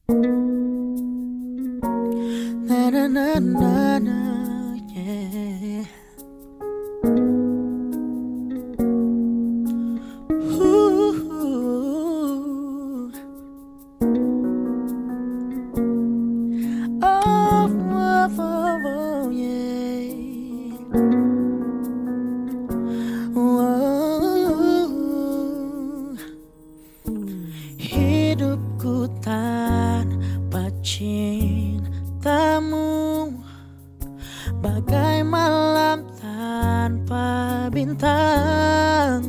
Na na na na na, yeah. Ooh. Oh, yeah. Wow. Hidupku tanpa cintamu bagai malam tanpa bintang.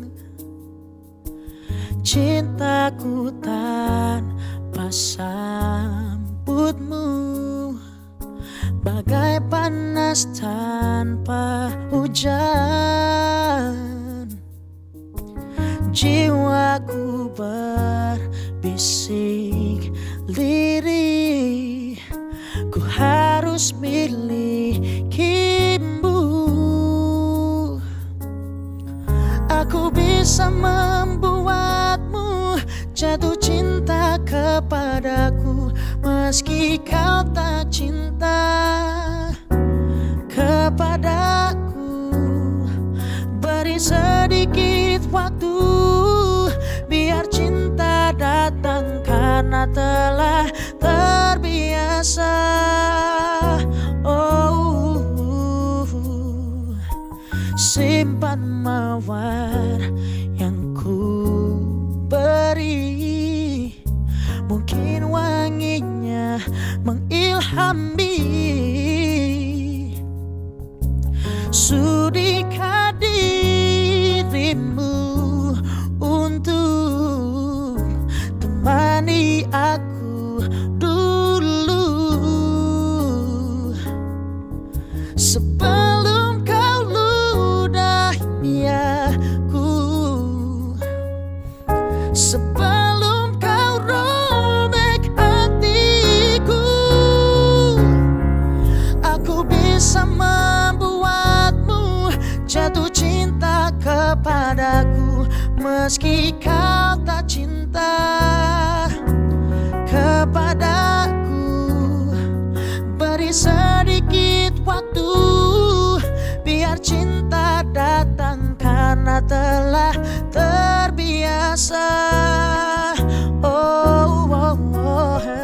Cintaku tanpa sambutmu bagai panas tanpa hujan. Jiwaku berbisik lirih, ku harus milikimu. Aku bisa membuatmu jatuh cinta kepadaku, meski kau tak cinta kepadaku. Beri sedikit waktu, biar cinta datang karena telah terbiasa. Oh, simpan mawar yang ku beri, mungkin wanginya mengilhami. Sudikah dirimu untuk temani aku dulu, sebelum kau ludahi aku, sebelum kau robek hatiku. Aku bisa membuatmu jatuh cinta kepadaku, meski kau tak cinta kepadaku. Beri sedikit waktu, biar cinta datang karena telah terbiasa. Oh, oh, oh, oh.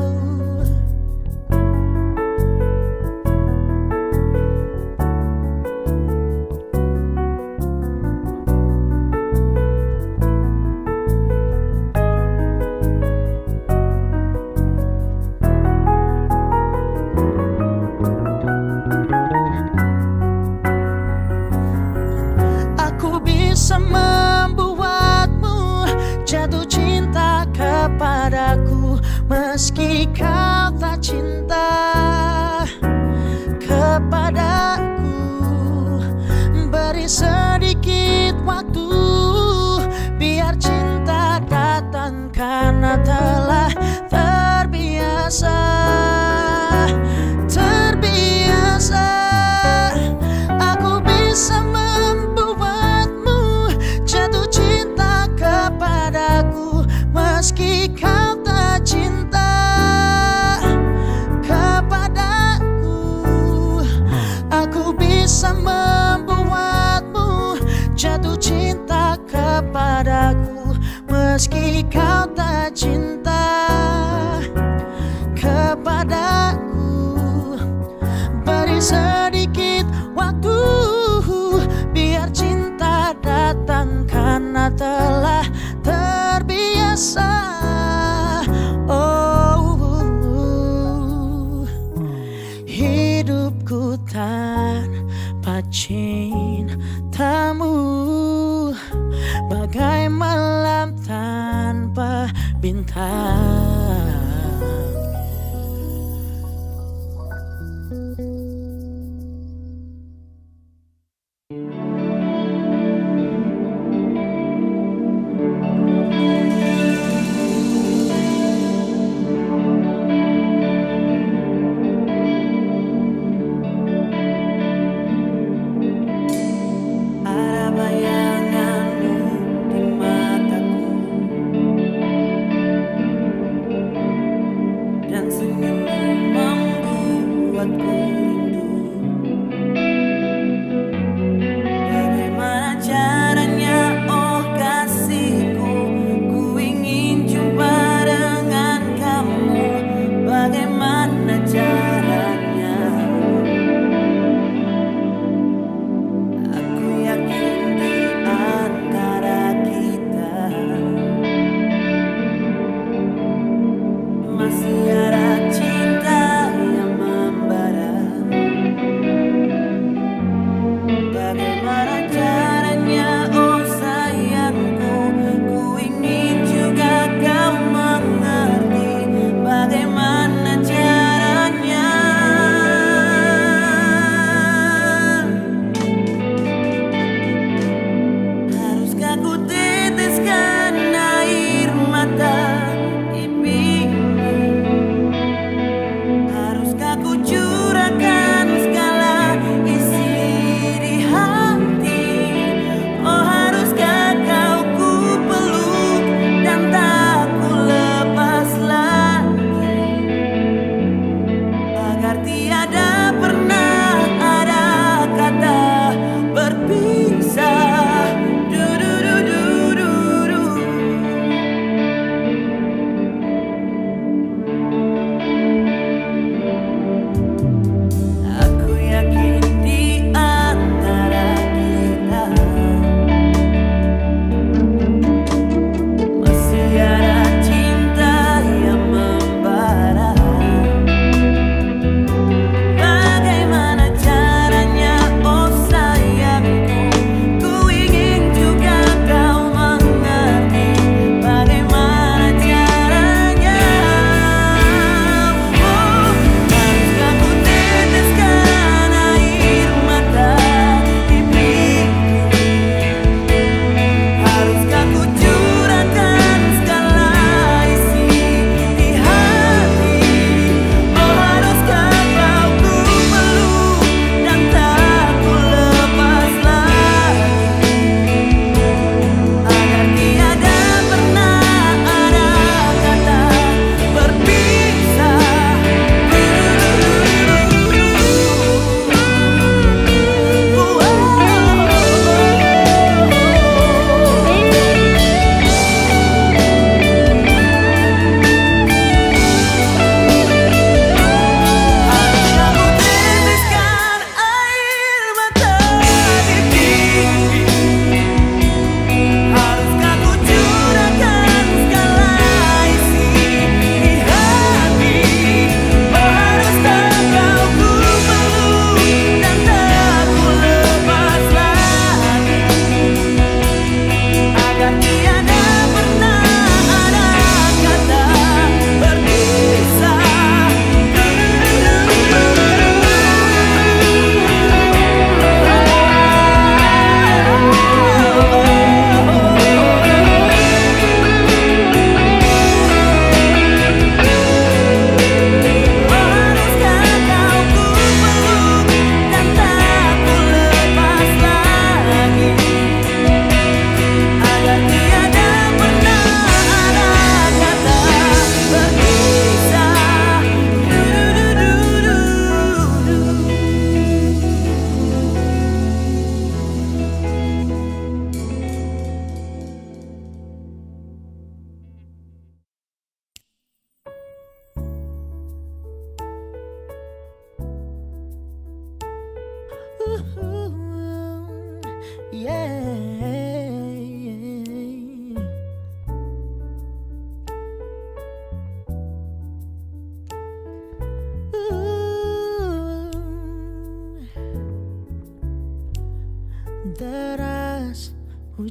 Bisa membuatmu jatuh cinta kepadaku, meski kau tak cinta kepadaku. Beri sedikit waktu, biar cinta datang karena telah terbiasa. Terbiasa. Aku bisa meski kau tak cinta kepadaku. Aku bisa membuatmu jatuh cinta kepadaku, meski kau tak cinta kepadaku. Beri sedikit waktu, biar cinta datang karena telah terbiasa. Oh, hidupku tanpa cintamu bagai malam tanpa bintang.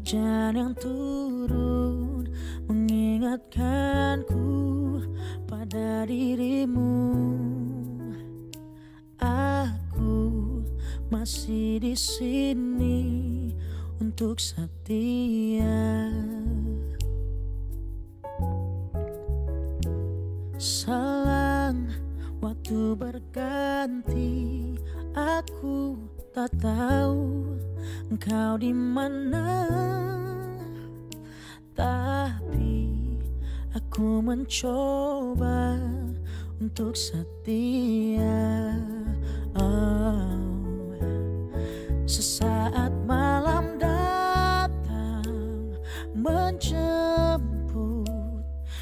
hujan yang turun mengingatkanku pada dirimu. Aku masih di sini untuk setia. Selang waktu berganti, aku tak tahu engkau di mana, tapi aku mencoba untuk setia. Sesaat malam datang menjemput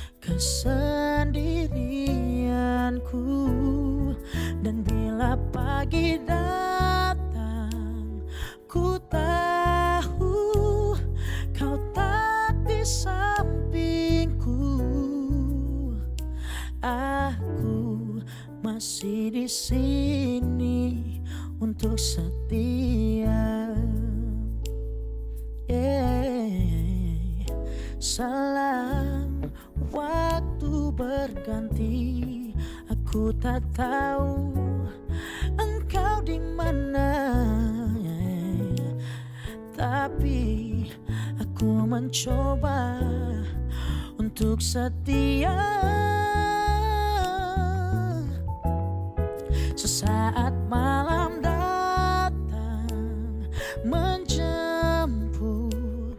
kesendirianku, dan bila pagi datang, ku tahu kau tak di sampingku. Aku masih di sini untuk setia. Selang waktu berganti, aku tak tahu engkau di mana, tapi aku mencoba untuk setia. Sesaat malam datang menjemput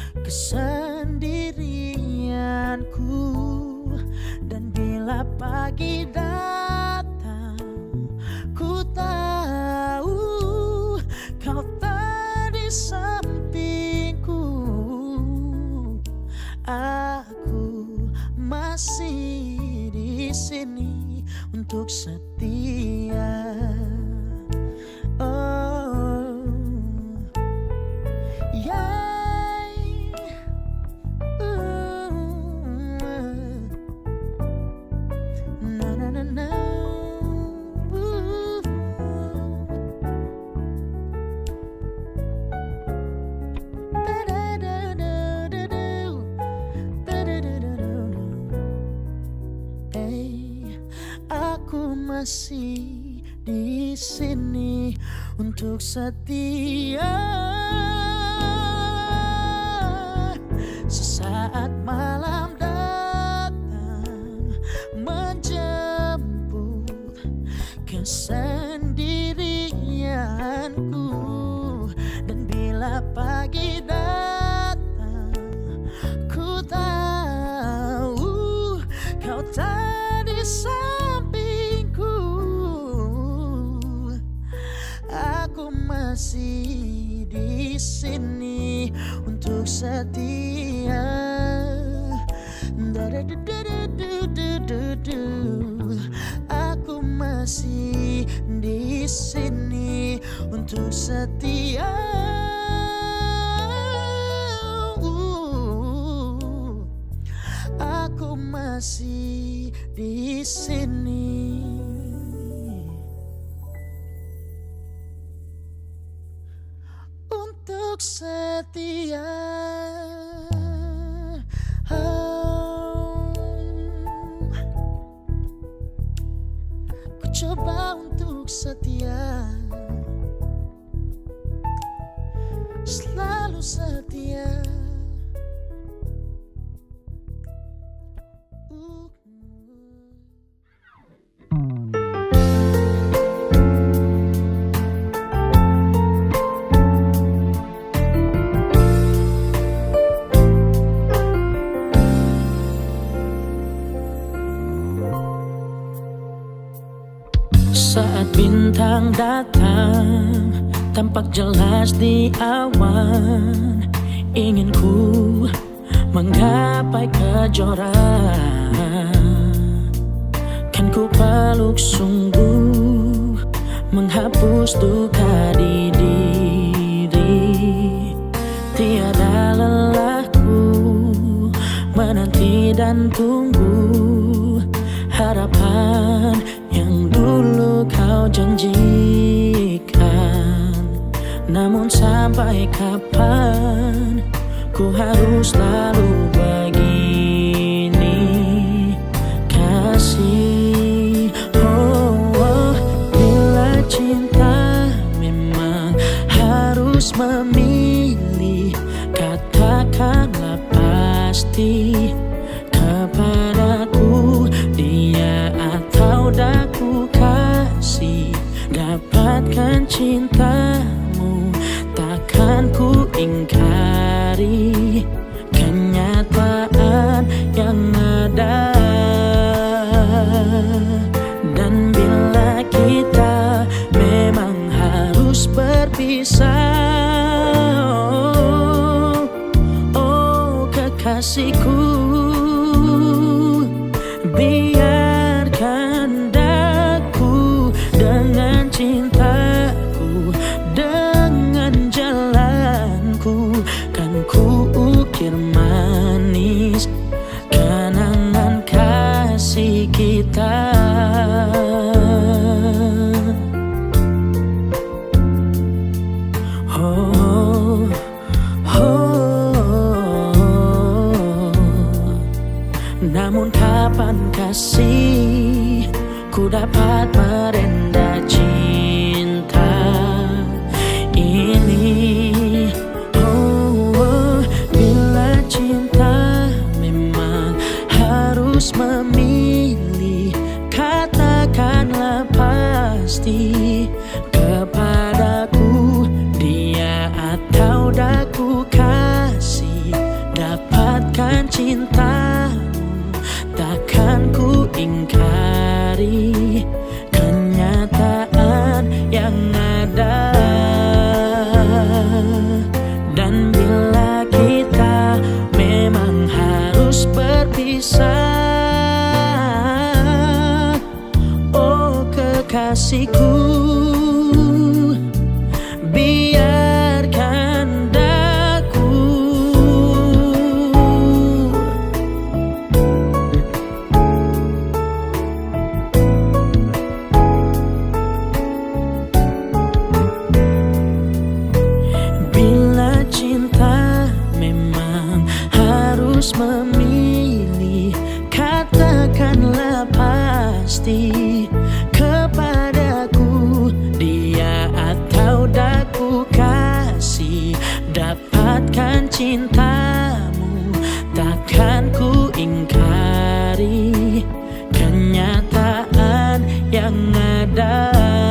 kesendirianku, dan bila pagi datang, ku tahu kau tak di sampingku. Aku masih di sini untuk setia. Aku masih di sini untuk setia. Sesaat malam datang menjemput kesendirianku, dan bila pagi datang, ku tahu kau tak di sampingku. Aku masih di sini untuk setia. Aku masih di sini untuk setia. Aku masih di sini untuk setia. Ku coba untuk setia, selalu setia. Saat bintang datang tampak jelas di awan, ingin ku menggapai kejora. Kan ku peluk sungguh, menghapus duka di diri. Tiada lelahku menanti dan tunggu harapan yang dulu kau janjikan. Namun sampai kapan ku harus selalu begini kasih. Oh, bila cinta memang harus memilih, katakanlah pasti kepadaku, dia atau daku kasih. Dapatkan cintamu takkan ku ingkari kenyataan yang ada. Dan bila kita memang harus berpisah, oh kekasihku, biarkan daku dengan cintaku, dengan jalanku, kan ku ukir manis kenangan kasih kita. Oh, namun kapan kasih ku dapat merendah cinta ini? Oh, bila cinta memang harus memilih, katakanlah pasti kepadaku, dia atau daku kasih. Dapatkan cintamu takkan ku ingkari kenyataan yang ada. Dan bila kita memang harus berpisah, oh kekasihku, biarkan daku memilih, katakanlah pasti kepadaku, dia atau daku kasih. Dapatkan cintamu takkan ku ingkari kenyataan yang ada.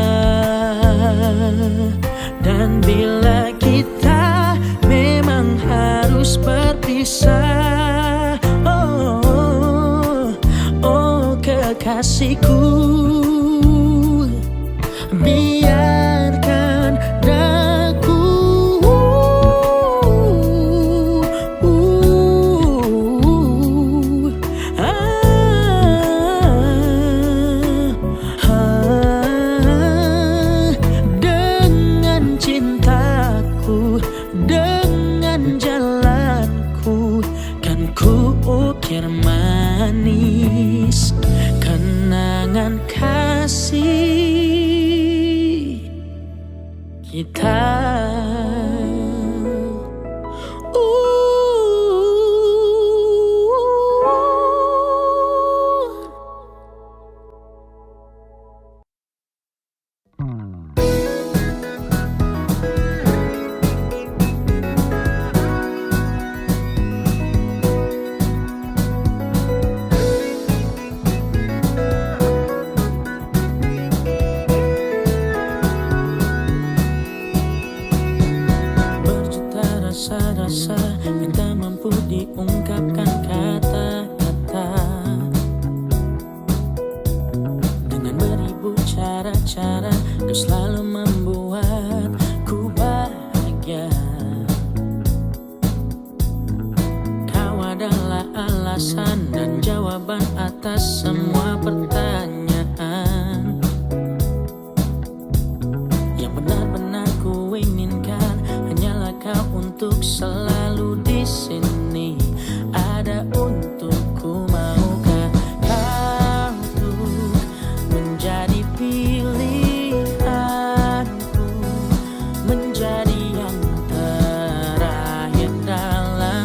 Dan bila kita memang harus berpisah, oh kekasihku, biarkan daku dengan cintaku, dengan jalanku, kan ku ukir manis kenangan kasih kita. Rasa yang tak mampu diungkapkan kata-kata, dengan beribu cara-cara kau selalu membuatku bahagia. Kau adalah alasan dan jawaban atas semua pertanyaan yang benar-benar ku inginkan. Hanyalah kau untuk selalu di sini, ada untukku. Maukah kau untuk menjadi pilihanku, menjadi yang terakhir dalam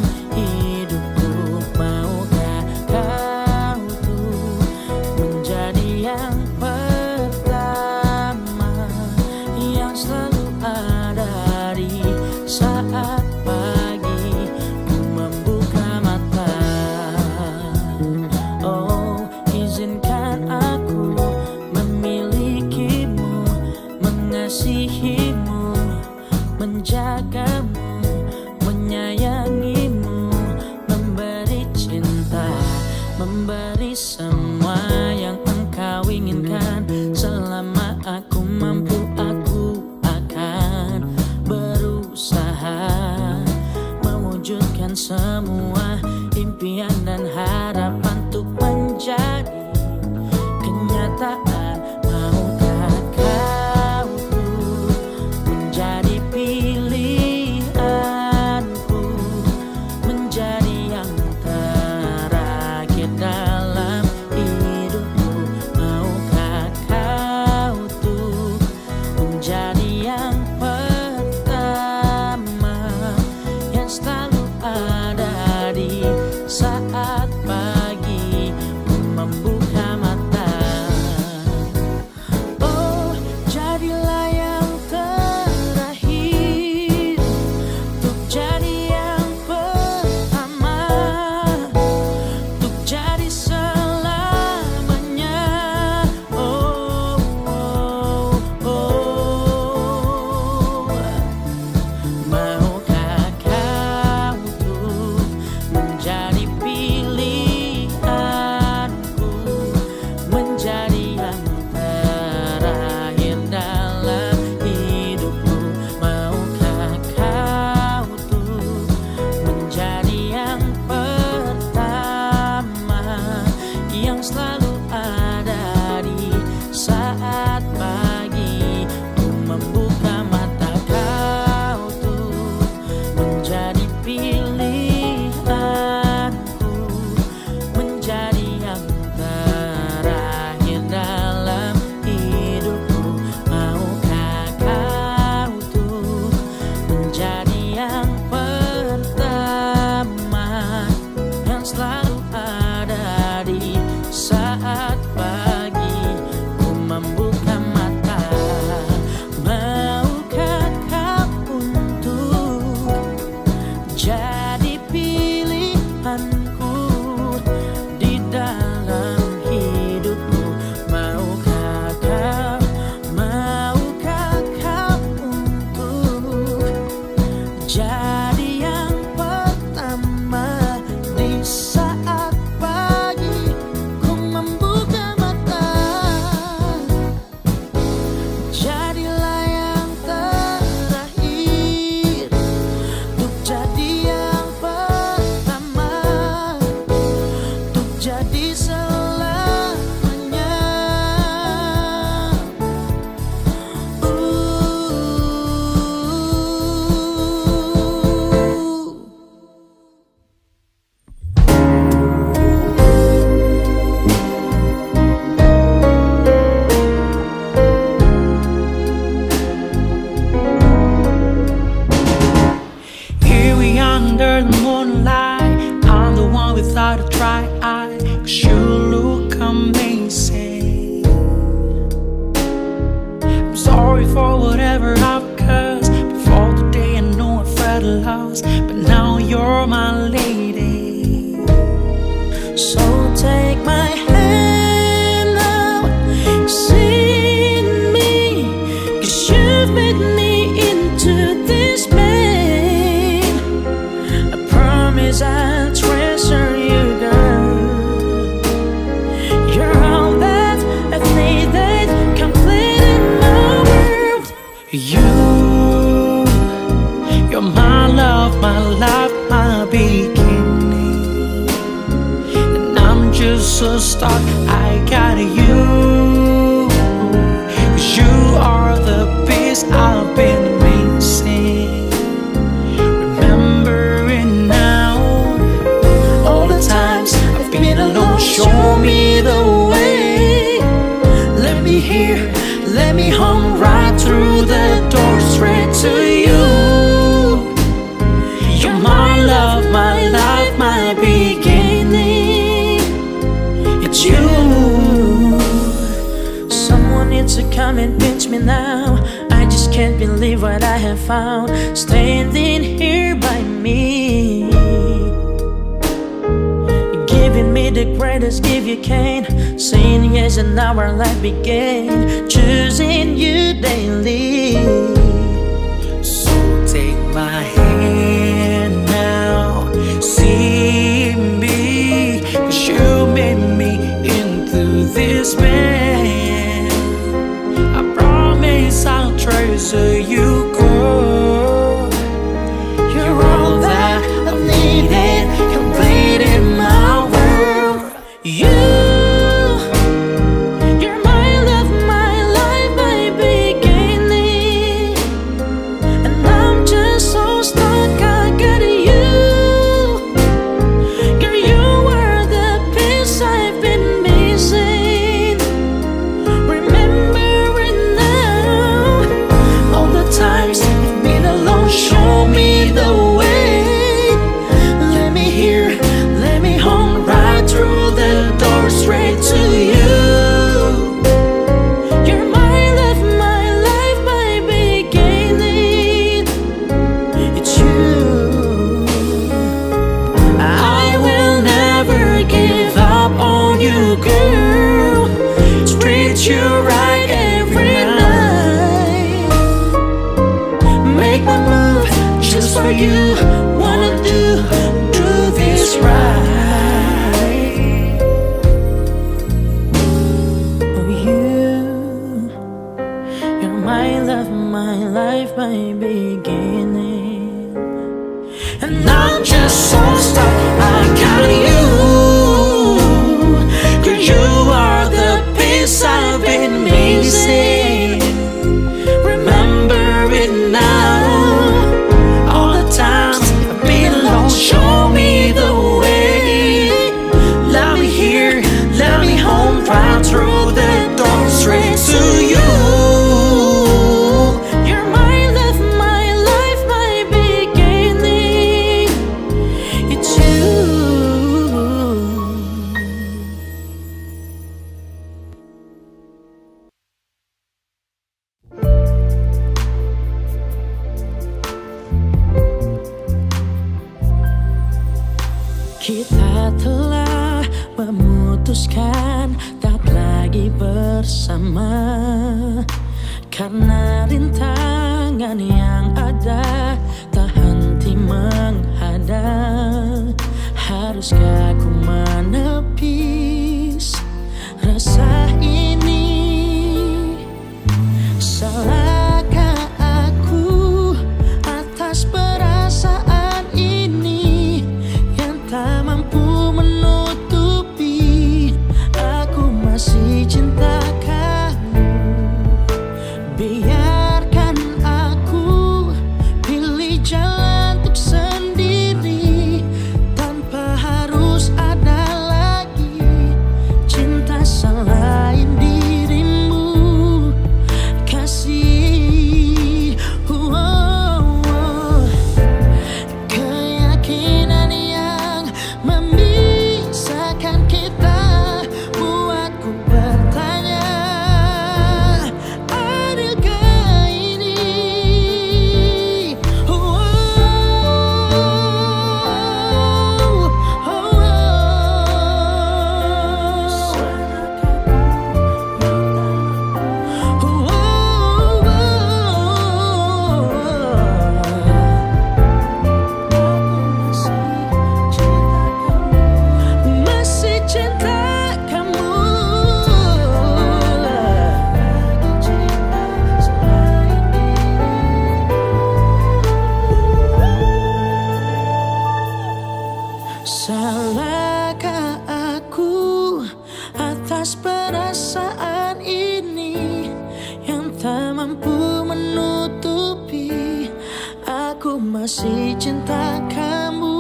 memberi semua yang engkau inginkan. Selama aku mampu, aku akan berusaha mewujudkan semua impian dan harapan untuk menjadi kenyataan. Maukah kau tuh menjadi pilihanku, menjadi yang terakhir dalam hidupku? Maukah kau tuh menjadi yang pertama, yang selalu ada di saat pagi ku membuka mata? Oh, jadilah yang terakhir untuk jadi yang pertama, untuk jadi selamanya. Oh, oh, oh. Maukah kau tuh menjadi pilihanku, menjadi yang terakhir dalam hidupku? Maukah kau tuh menjadi yang pertama, yang selalu ada di saat pagi ku membuka mata? Kau tuh menjadi pilihanku, menjadi yang terakhir dalam hidupku. Maukah kau tuh menjadi yang pertama, yang selalu ada di saat pagi ku membuka mata? Maukah kau untuk jadi pilihanku di dalam hidupku? Maukah kau untuk jadi yang pertama di saat pagi ku membuka mata? Jadilah yang terakhir untuk jadi yang pertama, untuk jadi selamanya. Here we are under the moonlight. I'm the one without a try. 'Cause you look amazing. I'm sorry for whatever I've caused. Before today I know I felt lost, but now you're my lady. So take my hand now, see me, 'cause you've made me into this man. I promise I'll treasure you, girl. You're all that I've needed, complete in my world. You're my love, my life, my beginning. And I'm just so stuck, I got you. 'Cause you are the peace I've been missing. Remembering now all the times I've been alone. Show me the way. Let me hear, let me home right through the door, straight to you. You're my love, my life, my beginning. It's you. Someone needs to come and pinch me now. I just can't believe what I have found, standing here by me, giving me the greatest gift you can. Saying yes and now our life began, choosing you daily. So take my hand now, see me, 'cause you made kita telah memutuskan tak lagi bersama, karena rintangan yang ada tak henti menghadang. Haruskah ku menepis rasa ini? Salahkah aku atas perasaan ini yang tak mampu menutupi? Aku masih cinta kamu. Biarkan aku pilih jalan untuk sendiri, tanpa harus ada lagi cinta selain dirimu, kasih. Keyakinan yang memisahkan kita buatku bertanya, adakah ini? Masih cinta kamu. Salahkah aku atas perasaan ini yang tak mampu menutupi? Aku masih cinta kamu.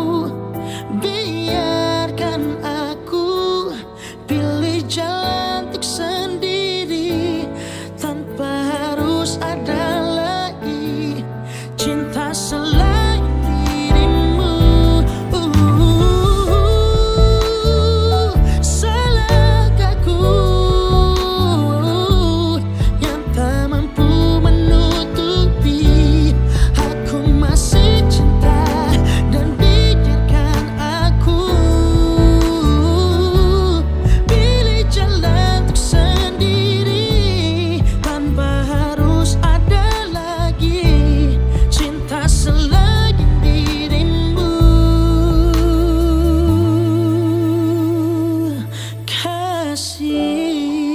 Biarkan aku pilih jalan untuk sendiri, tanpa harus ada lagi cinta selain dirimu. Salahkah aku yang tak mampu menutupi? Aku masih cinta, dan biarkan aku pilih jalan untuk sendiri, tanpa harus ada lagi cinta selain dirimu, kasih.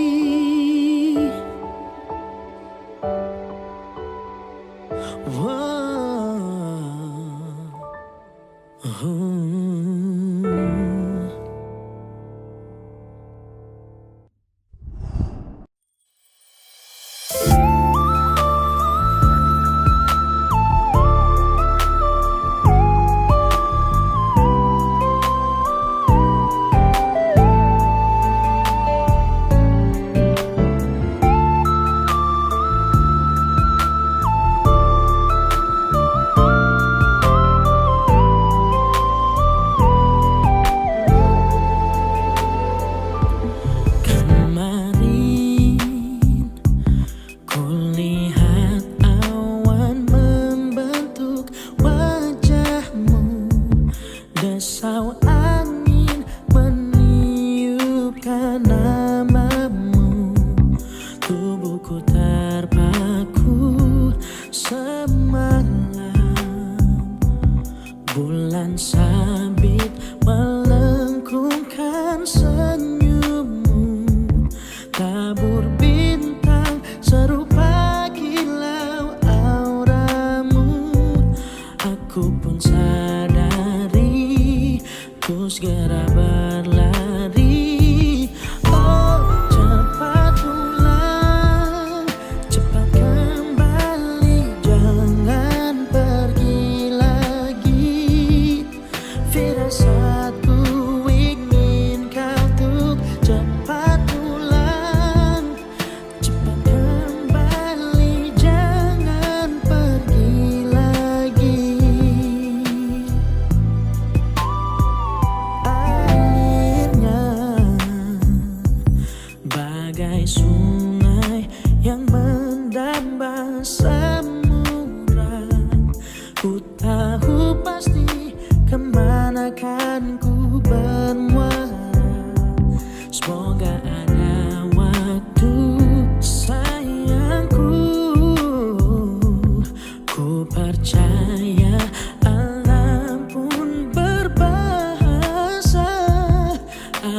Desau angin meniupkan namamu, tubuhku terpaku semalam. Bulan sabit melengkungkan senyummu, tabur bintang serupa kilau auramu. Aku pun sadari, ku segera berlari. Oh, cepat pulang, cepat kembali, jangan pergi lagi. Firasatku ingin kau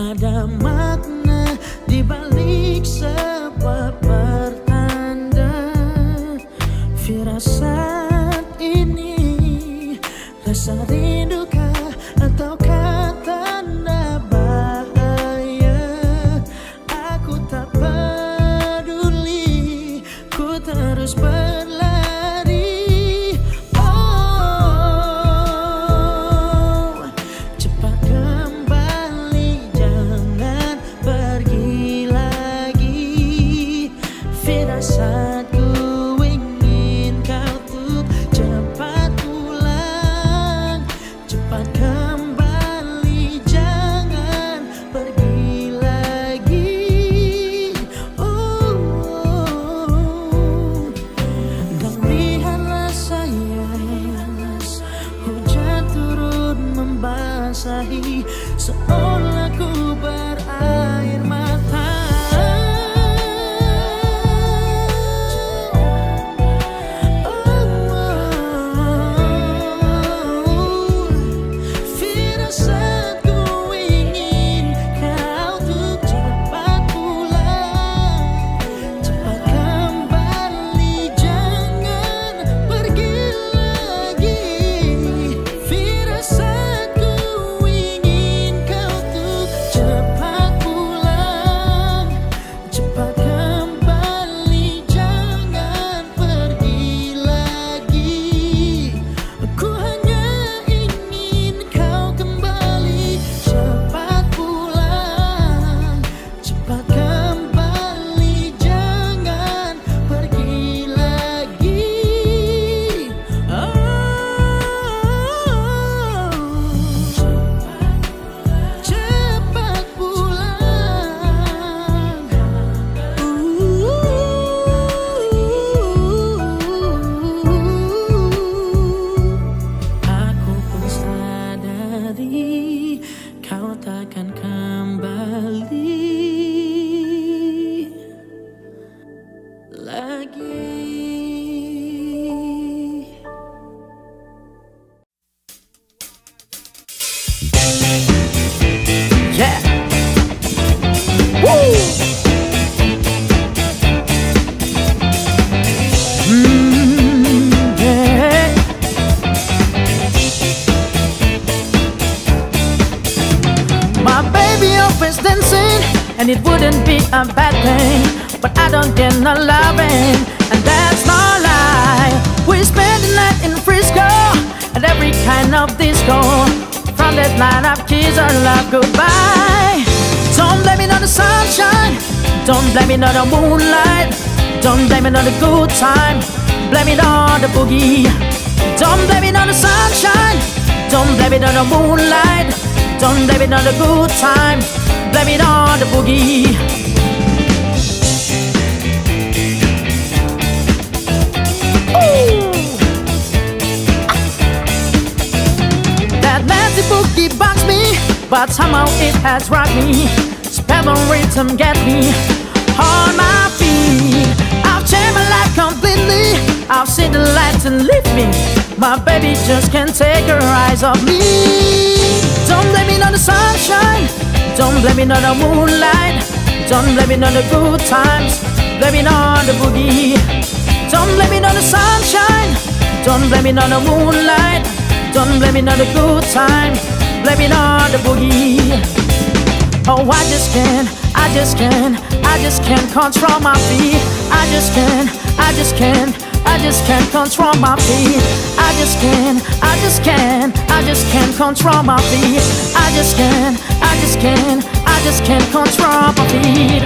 Ada makna di balik sebuah pertanda. Firasat ini rasa rindukah ataukah tanda bahaya? Aku tak peduli, ku terus berlari. Oh, cepat kembali, jangan pergi lagi. Firasatku ingin kau tuh cepat pulang. Cepat kembali, jangan pergi lagi. Dan lihatlah sayang, hujan turun membasahi, seolah ku berair mata. Firasatku ingin kau tuh cepat pulang. Cepat kembali, jangan pergi lagi. Firasatku ingin kau tuh cepat pulang. Cepat kembali, jangan pergi lagi. Aku hanya ingin kau kembali, cepat pulang. Cepat kembali, jangan pergi lagi. Cepat pulang. Aku pun sadari kau takkan kembali lagi. Yeah. Woo. Yeah. My baby always dancing, and it wouldn't be a bad thing, but I don't get no loving, and that's no lie. We spend the night in Frisco at every kind of disco. From that night up, kiss our love goodbye. Don't blame it on the sunshine, don't blame it on the moonlight, don't blame it on the good time, blame it on the boogie. Don't blame it on the sunshine, don't blame it on the moonlight, don't blame it on the good time, blame it on the boogie. That nasty boogie bugs me, but somehow it has rocked me. Spell on rhythm get me on my feet. I've changed my life completely, I've seen the lights and leave me. My baby just can't take her eyes off me. Don't blame it on the sunshine, don't blame it on the moonlight, don't blame it on the good times, blame it on the boogie. Don't blame it on the sunshine, don't blame it on the moonlight, don't blame it on the good time, blame it on the boogie. Oh, I just can't control my feet. I just can't control my feet. I just can't control my feet. I just can't control my feet.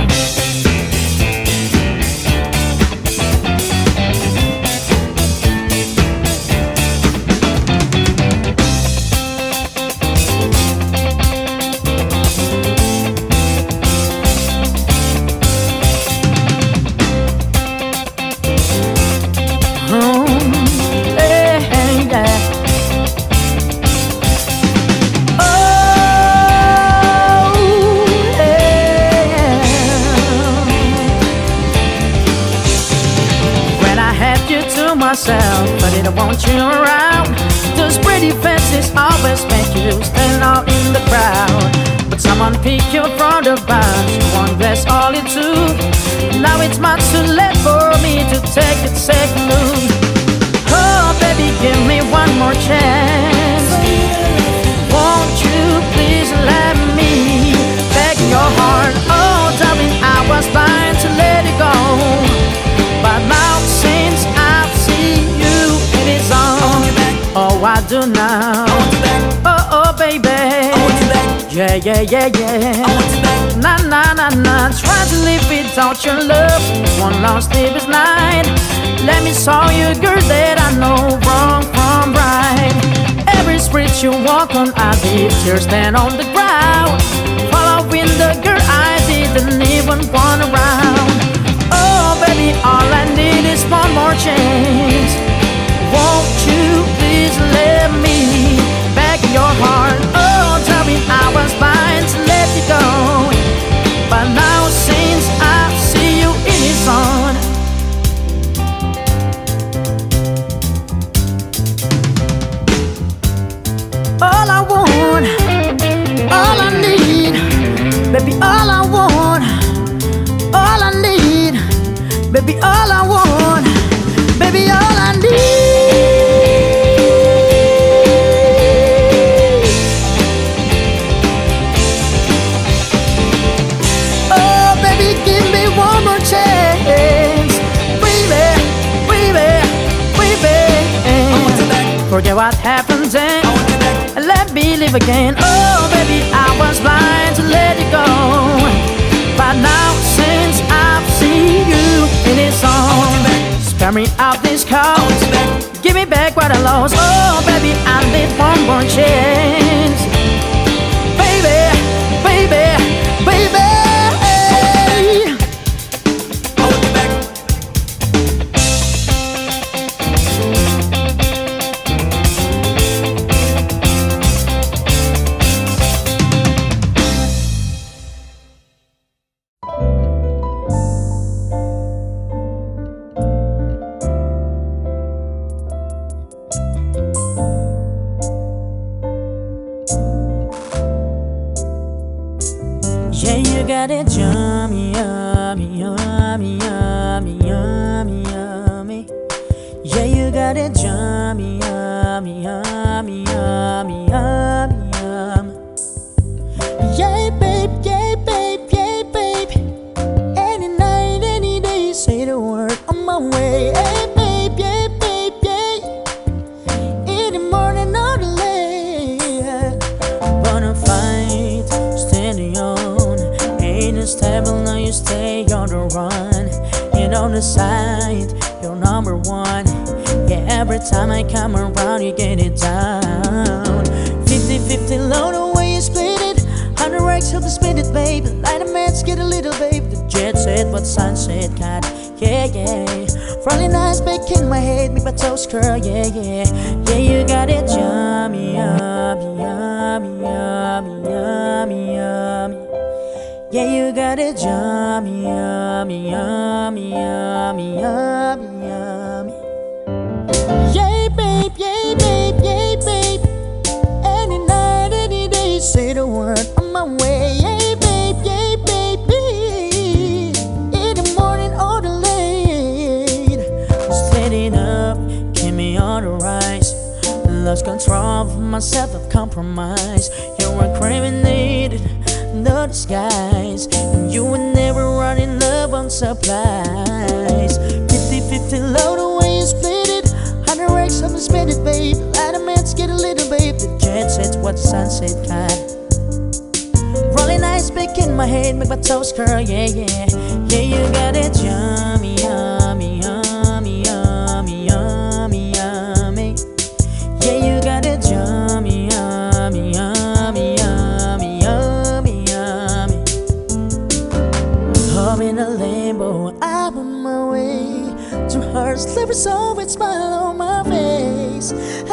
Myself, but I don't want you around. Those pretty faces always make you stand out in the crowd. But someone pick your for the box. One glass all it took. Now it's much too late for me to take a second look. Oh baby, give me one more chance. Won't you please let me back in your heart? Oh darling, I was blind to let it go, but now since I see you, it is on. Oh, I do now. Oh baby, yeah, yeah, yeah, yeah. Nah, nah, nah, nah. Try to live without your love one last sleepless night. Let me show you, girl, that I know wrong from right. Every street you walk on, I leave tears stand on the ground. Following the girl I didn't even want around. Oh baby, all I need is one more chance. Won't you please let me back in your heart? Oh, tell me I was blind to let you go, but now since I see you, it is on. All I want, all I need, baby, all I want, all I need, baby, all I want, baby, all I need. Forget what happened then, let me live again. Oh baby, I was blind to let it go, but now since I've seen you, it is on. Spare me out this cost, give me back what I lost. Oh baby, I need one more chance. Baby, baby, baby. Yeah, you got it yummy, yummy, yummy, yummy, yummy, yummy. Yeah, you got it yummy, yummy, yummy, yummy, yummy, yummy. Yeah, babe, yeah, babe, yeah, babe. Any night, any day, say the word on my way. Hey, babe, yeah, babe, yeah. In the morning or the late, wanna fight, standing on. Ain't stable, now you stay on the run. And on the side, you're number one. Yeah, every time I come around, you get it down. 50-50 low, the way you split it. 100 racks, help me split it, babe. Light a match, get a little, babe. The jet set, but sunset cut. Yeah, yeah. Rolling eyes back in my head, make my toes curl. Yeah, yeah. Yeah, you got it yummy, yummy, yummy, yummy, yummy, yummy. Yeah, you got it yummy, yummy, yummy, yummy, yummy, yummy. Yeah, babe, yeah, babe, yeah, babe. Any night, any day, say the word on my way. Yeah, babe, yeah, baby. In the morning or the late, standing up, keep me on the rise. Lost control of myself, I've compromised. You were criminated, no disguise. You were never running love on supplies. 50-50 low, the way you split it. 100 racks, I'm spend it, babe. Light a match, get a little, babe. The jet set's what the sunset cut. Rolling eyes back in my head, make my toes curl, yeah, yeah. Yeah, you got it yummy, yummy, yummy, yummy, yummy, yummy. Yeah, you got it yummy, yummy, yummy, yummy, yummy, yummy. I'm in a limbo, I'm on my way to her slippery soul with smile on my face.